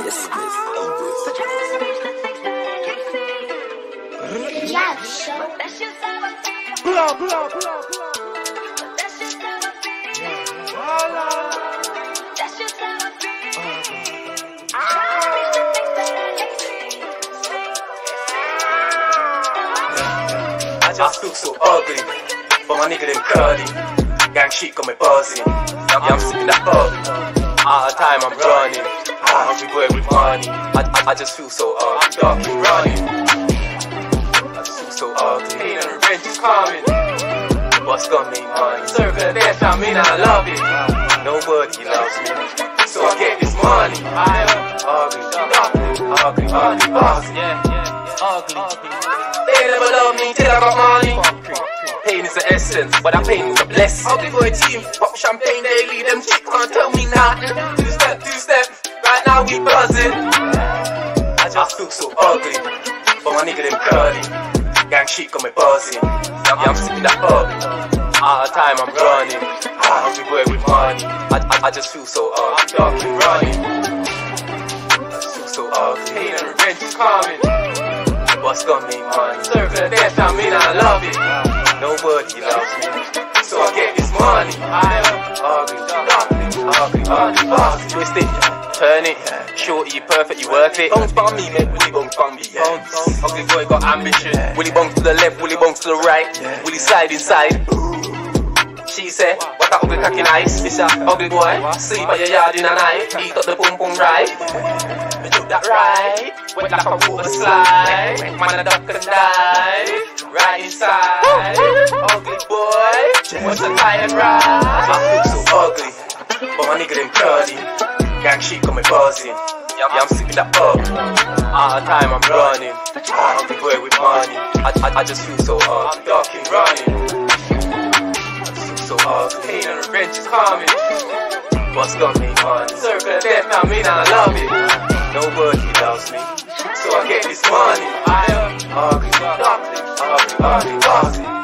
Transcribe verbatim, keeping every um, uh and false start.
this. Yeah, sure. Blah, blah, blah. I just feel so ugly, but my nigga them curly. Gang shit got me buzzing. Yeah, I'm sipping that bug. Out of time I'm running. Hungry boy with money. I, I, I just feel so ugly. Dark and running. I just feel so ugly. Pain and revenge is coming. What's gonna make money? Circle of death, I mean I love it. Nobody loves me, so I get this money. I am ugly, ugly, ugly, ugly, ugly. Yeah, yeah, ugly. They never love me till I got money. Pain is the essence, but that pain is a blessing. Ugly boy team, pop champagne daily. Them chicks can't tell me nothing. Two step, two step, right now we buzzing. I just feel so ugly, but my nigga them curly. Gang shit got me buzzing. Yeah, I'm sipping that bug. Out of time I'm running. Hungry boy with money. I, I, I just feel so ugly. Dark and running. I just feel so ugly. Pain and revenge is coming. What's gonna make money? Circle of death, I mean I love it. Nobody loves me, so I get this money. I am ugly, ugly, ugly, ugly, ugly. Twist it, turn it, shorty, you perfect, you worth it. Bones by me, make Willy Bones by me. Bones, ugly boy got ambition. Willy Bones to the left, Willy Bones to the right. Willy side inside. She said, what that ugly cracking ice? It's a ugly boy, sleep by your yard in a night. Eat up the pum pum right. Do that right, wet like a water slide. Man a duck and dive, right inside. Ugly boy, what's the tie and ride? I feel so ugly, but my nigga them curly. Gang shit got me buzzing. Yeah, I'm sipping that bug. Out of time I'm running. Ugly boy with money. I, I, I just feel so ugly. I'm dark and running. So ugly. Pain and revenge is coming. What's gonna make money? Circle of death, I mean I love it. Nobody loves me, so I get this money. I am ugly, ugly, ugly, ugly, ugly.